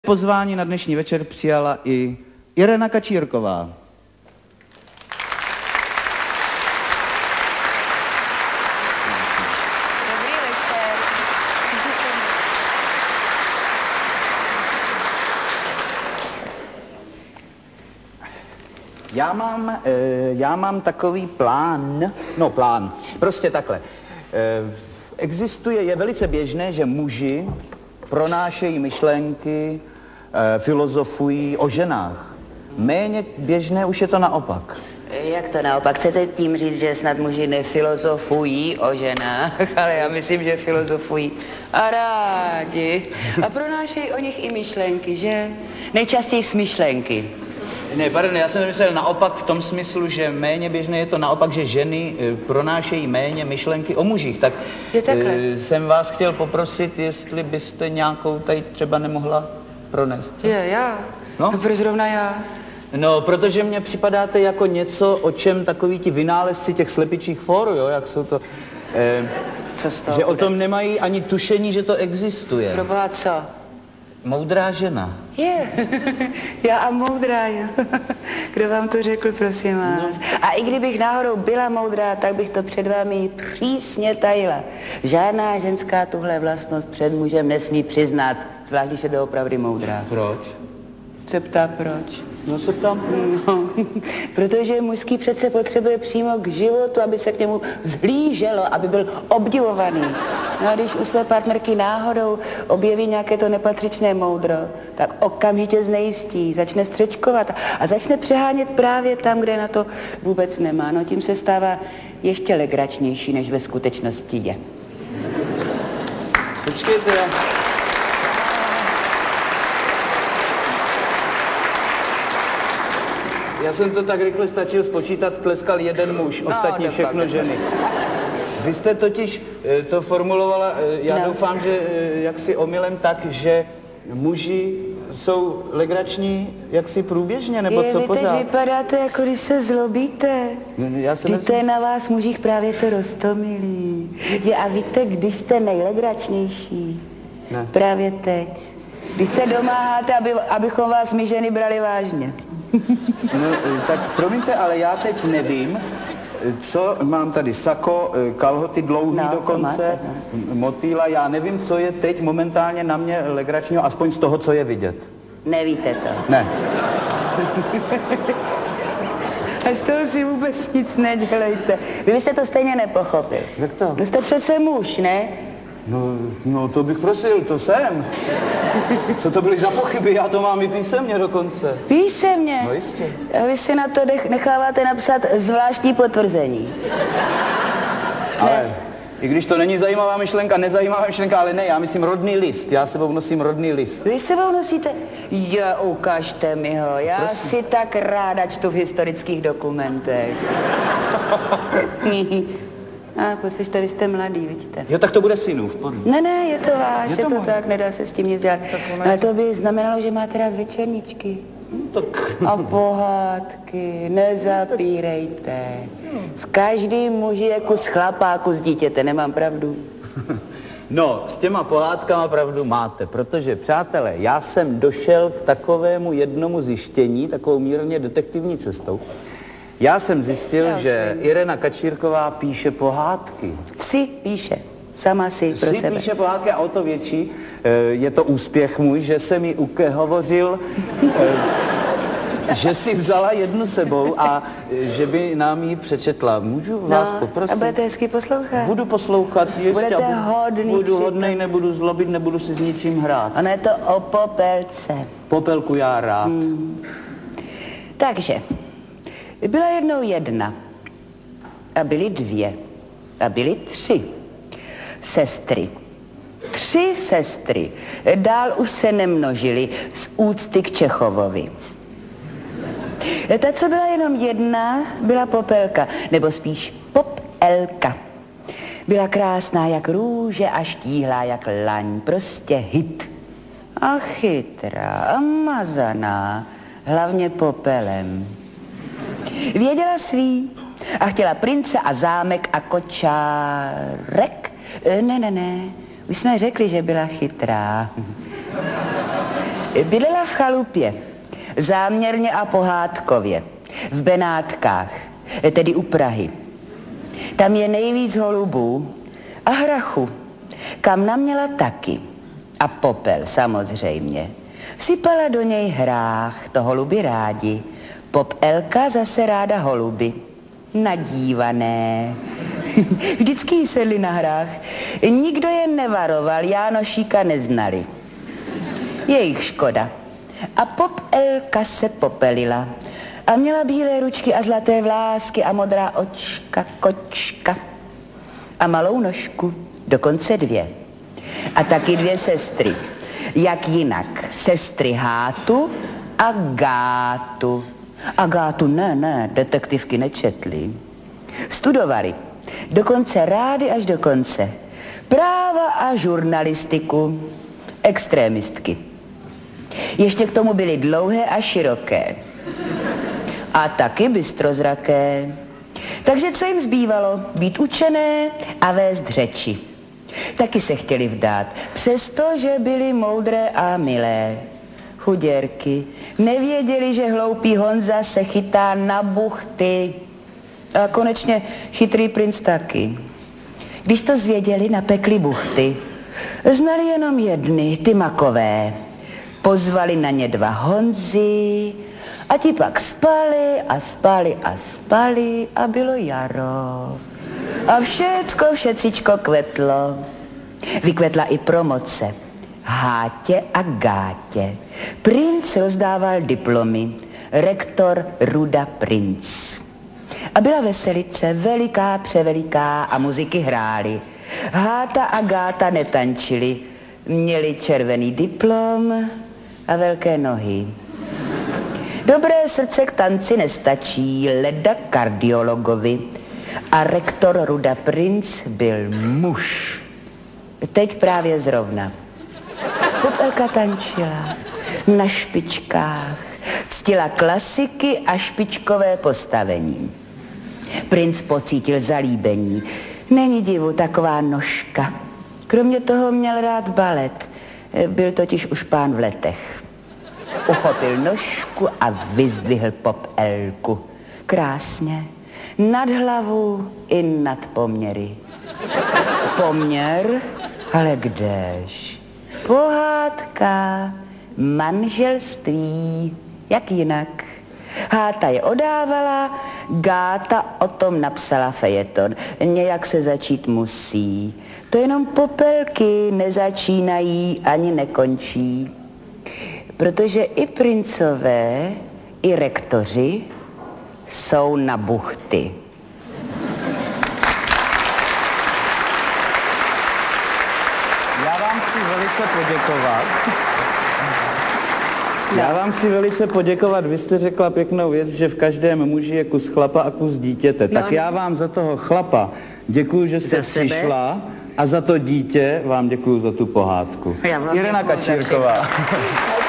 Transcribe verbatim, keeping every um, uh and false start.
Pozvání na dnešní večer přijala i Irena Kačírková. Dobrý večer. Já mám, e, já mám takový plán, no plán, prostě takhle. E, existuje, je velice běžné, že muži pronášejí myšlenky, e, filozofují o ženách. Méně běžné už je to naopak. Jak to naopak? Chcete tím říct, že snad muži nefilozofují o ženách, ale já myslím, že filozofují a rádi. A pronášejí o nich i myšlenky, že? Nejčastěji smyšlenky. Ne, pardon, já jsem myslel naopak v tom smyslu, že méně běžné je to naopak, že ženy e, pronášejí méně myšlenky o mužích. Tak e, jsem vás chtěl poprosit, jestli byste nějakou tady třeba nemohla pronést. Co? Je, já? No? No, proč zrovna já? No, protože mně připadáte jako něco, o čem takový ti vynálezci těch slepičích fórů, jo, jak jsou to, e, Co z toho že bude? o tom nemají ani tušení, že to existuje. Proboha, co? Moudrá žena. Je, já a moudrá, jo. Kdo vám to řekl, prosím vás? No. A i kdybych náhodou byla moudrá, tak bych to před vámi přísně tajila. Žádná ženská tuhle vlastnost před mužem nesmí přiznat, zvlášť když je doopravdy moudrá. Proč? Se ptá proč? No se ptám. No, protože mužský přece potřebuje přímo k životu, aby se k němu vzhlíželo, aby byl obdivovaný. No a když u své partnerky náhodou objeví nějaké to nepatřičné moudro, tak okamžitě znejistí, začne střečkovat a začne přehánět právě tam, kde na to vůbec nemá. No tím se stává ještě legračnější, než ve skutečnosti je. Počkejte, já... Já jsem to tak rychle stačil spočítat, tleskal jeden muž, ostatní no, všechno ženy. Vy jste totiž to formulovala, já no. doufám, že jaksi omylem tak, že muži jsou legrační jaksi průběžně, nebo je, co vy pořád? teď vypadáte, jako když se zlobíte. Já se Vždyť to je na vás mužích právě to roztomilý. Je, a víte, když jste nejlegračnější? Ne. Právě teď. Když se domáháte, aby, abychom vás my ženy brali vážně. No, tak promiňte, ale já teď nevím, co mám tady, sako, kalhoty dlouhý no, dokonce, máte, no. motýla, já nevím, co je teď momentálně na mě legračního, aspoň z toho, co je vidět. Nevíte to. Ne. A z toho si vůbec nic nedělejte. Vy byste to stejně nepochopil. Jak to? Vy jste přece muž, ne? No, no to bych prosil, to jsem. Co to byly za pochyby, já to mám i písemně dokonce. Písemně? No jistě. A vy si na to necháváte napsat zvláštní potvrzení. Ale Ne. i když to není zajímavá myšlenka, nezajímavá myšlenka, ale ne, já myslím rodný list, já sebou nosím rodný list. Vy sebou nosíte? Jo, ukažte mi ho, já Prosím. si tak ráda čtu v historických dokumentech. A poslyšte, vy jste mladý, vidíte. Jo, tak to bude synův. Ne, ne, je to váš, je to, je to tak, nedá se s tím nic dělat. Ale to by znamenalo, že máte rád večerníčky. Tak. A pohádky, nezapírejte. V každém muži je kus chlapáku z dítěte, nemám pravdu? No, s těma pohádkama pravdu máte, protože, přátelé, já jsem došel k takovému jednomu zjištění, takovou mírně detektivní cestou. Já jsem zjistil, já že jsem. Irena Kačírková píše pohádky. Si píše, sama si pro si sebe. píše pohádky a o to větší je to úspěch můj, že jsem jí ukehovořil, že si vzala jednu sebou a že by nám ji přečetla. Můžu vás no, poprosit? A budete hezky poslouchat? Budu poslouchat, ještě. Budete budu, hodný. Budu hodnej, nebudu zlobit, nebudu si s ničím hrát. Ono je to o popelce. Popelku já rád. Hmm. Takže, byla jednou jedna. A byly dvě. A byly tři. Sestry. Tři sestry. Dál už se nemnožily z úcty k Čechovovi. Ta, co byla jenom jedna, byla Popelka, nebo spíš Popelka. Byla krásná jak růže a štíhlá jak laň, prostě hit. A chytrá a mazaná, hlavně popelem. Věděla svý a chtěla prince a zámek a kočárek. Ne, ne, ne, už jsme řekli, že byla chytrá. Bydlela v chalupě, záměrně a pohádkově, v Benátkách, tedy u Prahy. Tam je nejvíc holubů a hrachu, kam naměla taky. A popel samozřejmě. Sypala do něj hrách, to holuby rádi. Popelka zase ráda holuby. Nadívané. Vždycky jí sedli na hrách. Nikdo je nevaroval, Jánošíka neznali. Jejich škoda. A Popelka se popelila. A měla bílé ručky a zlaté vlásky a modrá očka, kočka. A malou nožku, dokonce dvě. A taky dvě sestry. Jak jinak? Sestry Hátu a Gátu. A Gátu ne, ne, detektivky nečetli. Studovali. Dokonce rády až do konce. Práva a žurnalistiku. Extrémistky. Ještě k tomu byly dlouhé a široké. A taky bystrozraké. Takže co jim zbývalo? Být učené a vést řeči. Taky se chtěli vdát, přestože byli moudré a milé. Chuděrky nevěděli, že hloupý Honza se chytá na buchty. A konečně chytrý princ taky. Když to zvěděli, napekli buchty. Znali jenom jedny, ty makové. Pozvali na ně dva Honzy a ti pak spali a spali a spali a bylo jaro. A všecko, všecičko kvetlo. Vykvetla i promoce. Hátě a Gátě. Princ rozdával diplomy. Rektor Ruda Princ. A byla veselice, veliká, převeliká a muziky hrály. Háta a Gáta netančili. Měli červený diplom a velké nohy. Dobré srdce k tanci nestačí, leda kardiologovi. A rektor Ruda Princ byl muž. Teď právě zrovna. Popelka tančila na špičkách, ctila klasiky a špičkové postavení. Princ pocítil zalíbení. Není divu, taková nožka. Kromě toho měl rád balet. Byl totiž už pán v letech. Uchopil nožku a vyzdvihl Popelku. Krásně. Nad hlavu i nad poměry. Poměr? Ale kdež? Pohádka, manželství, jak jinak. Háta je odávala, Gáta o tom napsala fejeton. Nějak se začít musí. To jenom Popelky nezačínají ani nekončí. Protože i princové, i rektoři jsou na buchty. Já vám chci velice poděkovat. Já vám chci velice poděkovat. Vy jste řekla pěknou věc, že v každém muži je kus chlapa a kus dítěte. Tak no, já vám za toho chlapa děkuju, že jste přišla a za to dítě vám děkuju za tu pohádku. Irena Kačírková.